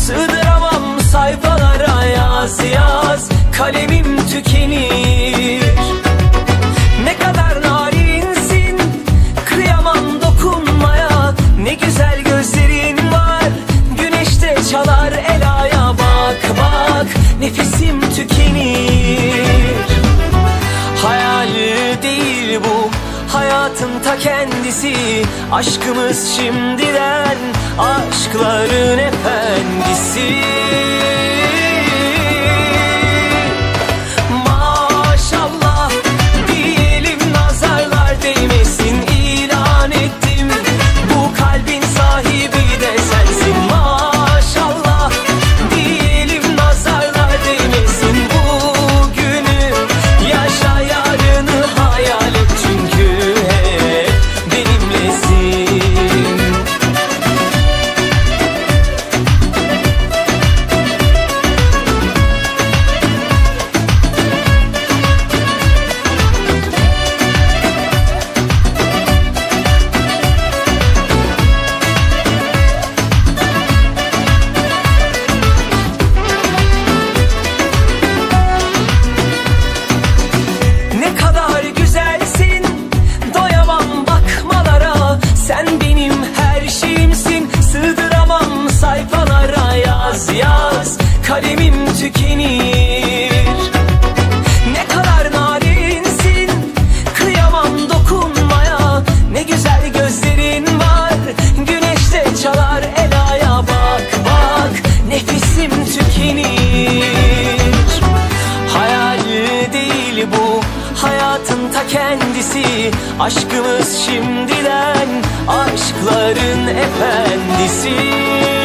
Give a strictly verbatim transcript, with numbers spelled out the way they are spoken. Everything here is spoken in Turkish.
Sığdıramam sayfalara, yaz yaz kalemim tükenir. Ne kadar narinsin, kıyamam dokunmaya. Ne güzel gözlerin var, güneşte çalar elaya. Bak bak nefesim tükenir. Hayal değil bu, hayatın ta kendisi. Aşkımız şimdiden, aşkların efendisi. Maşallah diyelim, nazarlar değmesin. İlan ettim, bu kalbin sahibi de sensin. Maşallah diyelim, nazarlar değmesin. Bugünü yaşa, yarını hayal et, çünkü hep benimlesin. Ne kadar güzelsin, doyamam bakmalara. Sen benim her şeyimsin, sığdıramam sayfalara. Yaz yaz kalemim tükenir. Ne kadar narinsin, kıyamam dokunmaya. Ne güzel gözlerin var, güneşte çalar elaya. Bak bak nefesim tükenir. Hayal değil bu, hayatın ta kendisi. Aşkımız şimdiden, aşkların efendisi.